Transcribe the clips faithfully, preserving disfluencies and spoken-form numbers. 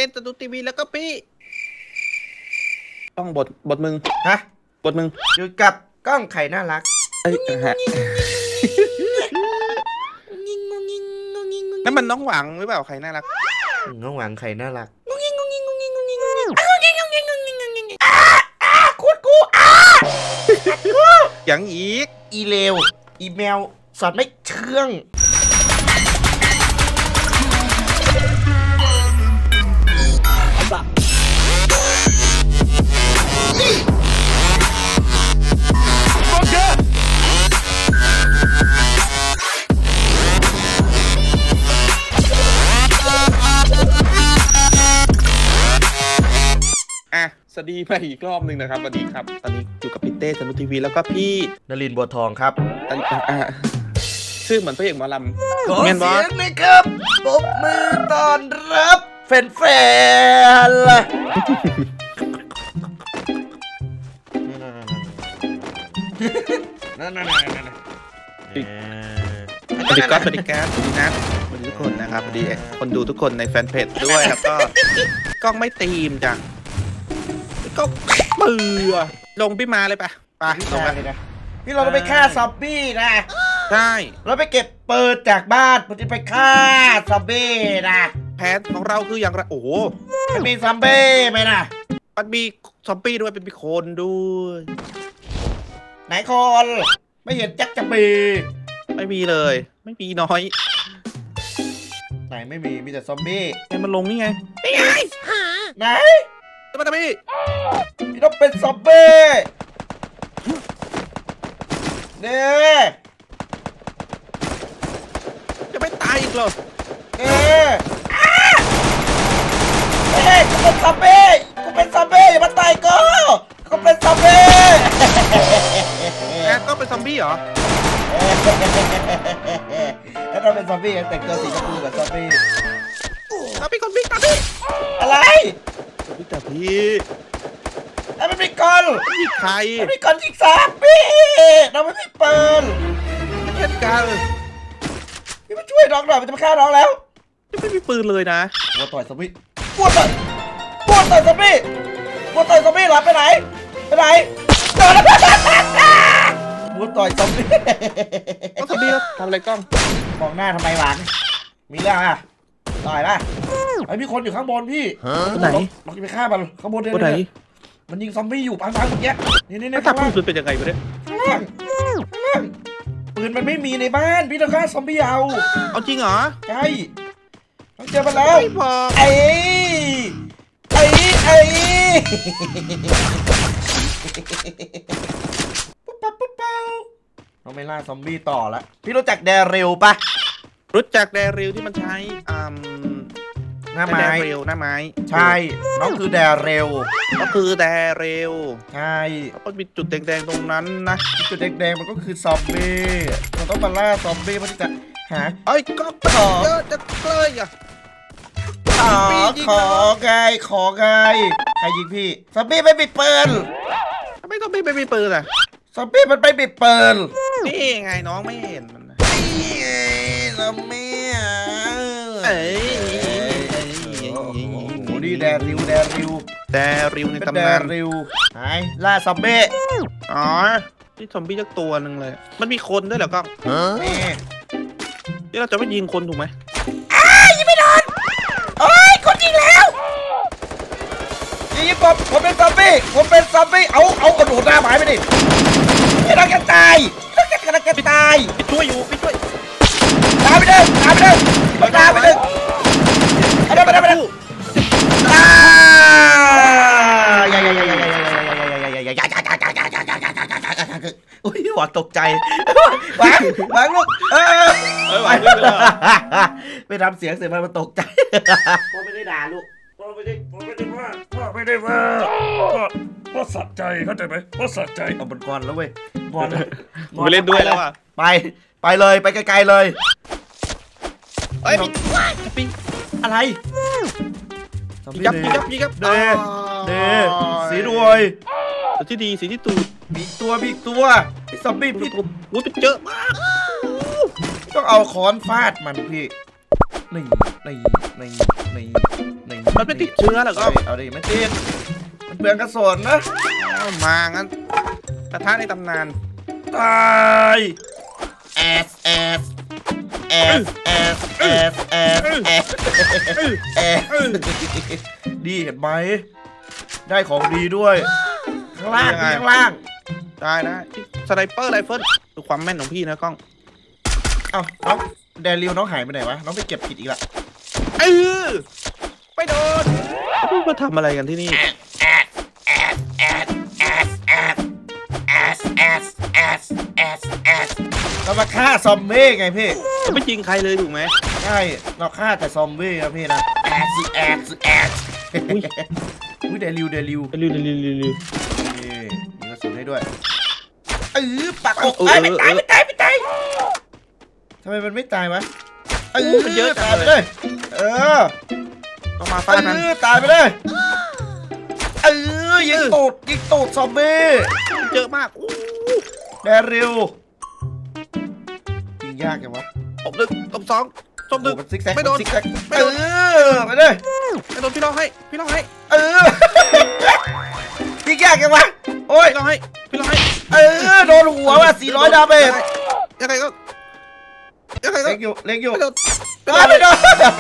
ต้จะดูทีวีแล้วก็พี่ต้องบทบทมึงฮะบทมึงอยู่กับกล้องไข่น่ารักเอ้ยฮะนั่นมันน้องหวังหรือเปล่าใครน่ารักน้องหวังไข่น่ารักกูกูอย่างอีกอีเลวอีเมลสอดไม่เชื่องสวัสดีมาอีกรอบหนึ่งนะครับสวัสดีครับตอนนี้อยู่กับพี่เต้สนุกทีวีแล้วก็พี่นลินบัวทองครับชื่อเหมือนพระเอกหมอลำขอเสียงเลยครับปรบมือต้อนรับแฟนๆนั่นนั่นนั่นนั่นสวัสดีครับสวัสดีครับสวัสดีนะสวัสดีทุกคนนะครับสวัสดีคนดูทุกคนในแฟนเพจด้วยแล้วก็กล้องไม่ตีมจ้ะก็เบื่อลงพี่มาเลยปะไปลงมาเลยนะพี่เราไปฆ่าซอมบี้นะใช่เราไปเก็บเปิดจากบ้านเพื่อไปฆ่าซอมบี้นะแผนของเราคืออย่างไรโอ้โหมันมีซอมบี้ไหมนะมันมีซอมบี้ด้วยเป็นมีคนด้วยไหนคนไม่เห็นจักจะมีไม่มีเลยไม่มีน้อยไหนไม่มีมีแต่ซอมบี้ไงมันลงนี่ไงนี่ไงไหนจะมาทำไมพี่ต้องเป็นซอมบี้เนี่ยจะไม่ตายอีกเหรอเอ๊ะเอ๊ะกูเป็นซอมบี้กูเป็นซอมบี้อย่ามาตายกูกูเป็นซอมบี้แอดก็เป็นซอมบี้เหรอแล้วเราเป็นซอมบี้แต่งตัวสีชมพูกับซอมบี้ตาพี่คนพี่ตาพี่อะไรพี่ตาพี่แล้วไม่มีกลพี่ใครไม่มีกลยิงซอมบี้เราไม่มีปืนเช่นกันพี่มาช่วยน้องหน่อยมันจะมาฆ่าน้องแล้วไม่มีปืนเลยนะวัวต่อยซอมบี้วัวต่อยวัวต่อยซอมบี้วัวต่อยซอมบี้หลับไปไหนไปไหนเดินแล้ววัวต่อยซอมบี้ก็ซอมบี้ทำอะไรกล้องมองหน้าทำไมหวานมีเรื่องอ่ะต่อยป่ะไอพี่คนอยู่ข้างบนพี่ไหนเราจะไปฆ่ามันข้างบนเลยมันยิงซอมบี้อยู่ปังๆเมื่อกี้นี่นี่นี่ถ้าปืนเป็นยังไงวะเนี่ยปืนมันไม่มีในบ้านพี่ต้องฆ่าซอมบี้เอาเอาจริงเหรอใช่ต้องเจอมันแล้วไม่พอไอ้ไอ้ไอ้ปุ๊บปั๊บปุ๊บปั๊บเราไม่ล่าซอมบี้ต่อละพี่รู้จักแดริลปะรู้จักแดริลที่มันใช้อ่าหน้าไม้แดริลหน้าไม้ใช่น้องคือแดริลก็คือแดริลใช่แล้วก็มีจุดแดงๆตรงนั้นนะจุดแดงๆมันก็คือซอมบี้เราต้องมาล่าซอมบี้เพื่อที่จะหาเอ้ยก็ขอเยอะจะเลยอ่ะขอขอไงขอไงใครยิงพี่ซอมบี้ไม่มีปืนทำไมซอมบี้ไม่มีปืนอ่ะซอมบี้มันไม่มีปืนนี่ไงน้องไม่เห็นมันนี่ไงซอมบี้เอ้ยนี่แดริวแดริวแดริวในตำนานแดริวไหนล่าซอมบี้อ๋อที่ซอมบี้จักตัวหนึ่งเลยมันมีคนด้วยเหรอก็นี่ที่เราจะไม่ยิงคนถูกไหมอ้ายิงไม่โดนโอ้ยคนยิงแล้วยิงผมผมเป็นซอมบี้ผมเป็นซอมบี้เอาเอากระโดดหน้าหมายไปดิไม่ต้องจะตายต้องจะกระจะตายไปช่วยอยู่ไปช่วยตายไปเลยตายไปเลยตายไปเลยเอาไปเลยไปเลยตายอุ้ยหวังตกใจหวังหวังลูกเออไปทำเสียงเสียงมันตกใจพ่อไม่ได้ด่าลูกพ่อไม่ได้พ่อไม่ได้ว่าพ่อไม่ได้ว่าพ่อสัตย์ใจเข้าใจไหมพ่อสัตย์ใจเอาบนกรแล้วเว้ยบอลไปเล่นด้วยแล้วอ่ะไปไปเลยไปไกลๆเลยเอ้ยปีอะไรยับยับยับเดเดสีรวยสีที่ดีสีที่ตูดมีตัวมีตัวไอ้ซอมบี้พี่วุ้ยเป็นเยอะมากต้องเอาค้อนฟาดมันพี่นี่นี่นี่นี่นี่มันไม่ติดเชื้อเหรอก็เอาดิไม่ติดมันเปลืองกระสุนนะเอามางั้นกระทะในตำนานตายแอสแอสแอสแอสแอสแอสแอสแอสดีเห็นไหมได้ของดีด้วยข้างล่างข้างล่างได้ได้สไนเปอร์ไรเฟิลดูความแม่นของพี่นะกล้องเอ้าน้องแดริวน้องหายไปไหนวะน้องไปเก็บผิดอีกละเออไปโดนมาทำอะไรกันที่นี่แอสแอสแอสแอสแอสแอสแอสแอสแอสแอสเรามาฆ่าซอมบี้ไงพี่จะไม่จริงใครเลยถูกไหมใช่เราฆ่าแต่ซอมบี้นะพี่นะแอสแอสแอสอุ้ยเดลิวเดลิวเร็วเร็วเร็วเร็วเร็วนี่มีกระสุนให้ด้วยเออปากอกไม่ตายไม่ตายไม่ตายทำไมมันไม่ตายวะเออมันเยอะตายไปเลยเออต้องมาเอฟาดมันอตายไปเลยเออยิงตูดยิงตูดซอมบี้เยอะมากอู้แดริวยิงยากจังวะตบหนึ่งตบสองตบหนึ่งโอ้มันซิกแซกไม่โดนซิกแซกไม่เอโดนอไปเลยไม่โดนพี่ร้องให้พี่ร้องให้เออยิงยากจังวะโอ้ยพี่ร้องให้พี่ร้องให้เออโดนหัวว่ะสี่ร้อยดาเมจยังไงก็ยังไงก็เล็กอยู่เล็กอยู่ไม่โดนไม่โดน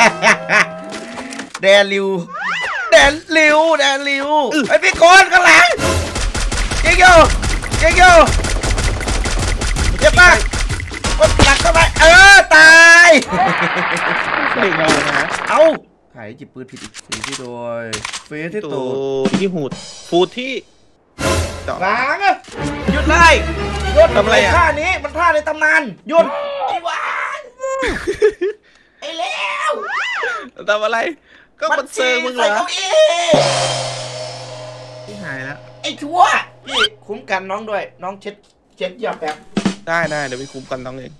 แดริวแดริวแดริวไอพี่โคนข้างหลังยิงอยู่ยิงอยู่เจ็บมากกดหลักเข้าไปเออตายเด็กเลยนะเอาหายจิบปืนผิดอีกสีที่โดยเฟสที่ตัตูวดที่หูดฟูดที่เจาะหลังอะหยุดเลยหยุดทำอะไรอะท่านี้มันท่าในตำนานหยุดไอ้หวานไอ้เลวทำอะไรก็มันเซิร์ฟมึงเหรใส่อเก้าอี้ที่หายแล้วไอ้ชั่วพี่คุ้มกันน้องด้วยน้องเช็ดเช็ดเหยียบแบบได้ได้เดี๋ยวไปคุมกันน้องเอง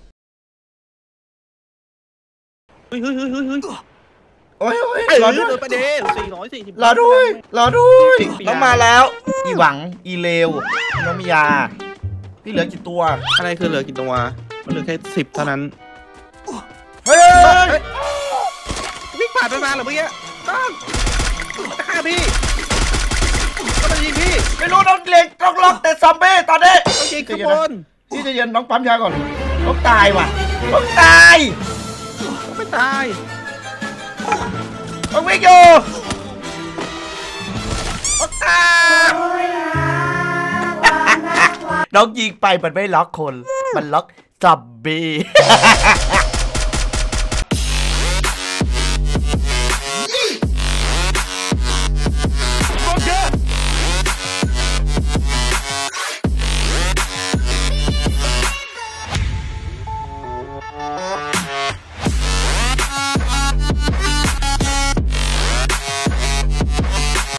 เฮ้ยเฮ้ยเฮ้ยเฮ้ยเฮ้ยโอ้ยโอ้ยเออรอด้วยโดนประเด็นสี่ร้อยสี่สิบรอด้วยรอด้วยปีน้องมาแล้ว อีหวังอีเลวน้องมียาพี่เหลือกี่ตัวอะไรคือเหลือกี่ตัวมันเหลือแค่สิบเท่านั้นเฮ้ยวิ่งผ่านไปมาเหรอเมื่อกี้ต้องมันจะฆ่าพี่ก็มันยิงพี่ไม่รู้น้องเล็กต้องล็อกแต่ซอมบี้ตอนนี้ต้องยิงข้างบนพี่จะเย็นน้องปั๊มยาก่อนน้องตายว่ะน้องตายไม่ตายน้องวิ่งอยู่น้องตายน้องยิงไปมันไม่ล็อกคน มันล็อกซอมบี้